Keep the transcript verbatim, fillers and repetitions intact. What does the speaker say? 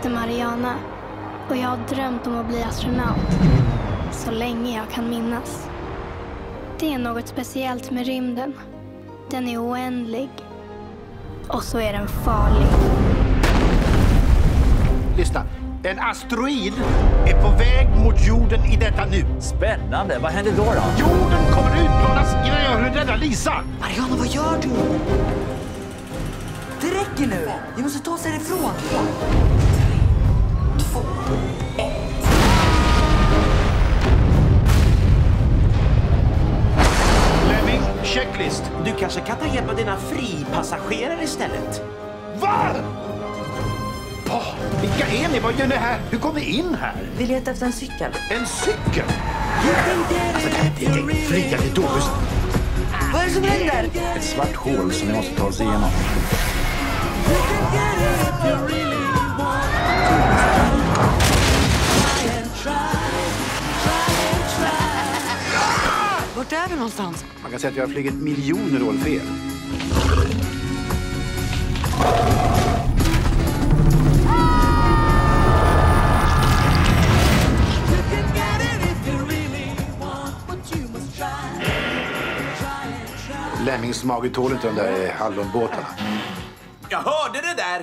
heter Mariana och jag har drömt om att bli astronaut så länge jag kan minnas. Det är något speciellt med rymden. Den är oändlig. Och så är den farlig. Lyssna. En asteroid är på väg mot jorden i detta nu. Spännande. Vad händer då då? Jorden kommer utplånas innan jag hinner rädda Lisa. Mariana, vad gör du? Det räcker nu. Vi måste ta oss härifrån. Tre, två, ett. Lemming, checklist. Du kanske kan ta hjälp av dina fripassagerare istället. Va? Oh, vilka är ni? Vad gör ni här? Hur kom ni in här? Vi letar efter en cykel. En cykel? Alltså, det här det är ett flygande dås. Vad är det som händer? Ett svart hål som vi måste ta oss igenom. Vart är vi någonstans? Man kan säga att jag har flugit miljoner år fel. Lemmings mage tål inte de där hallonbåtarna. Jag hörde det där!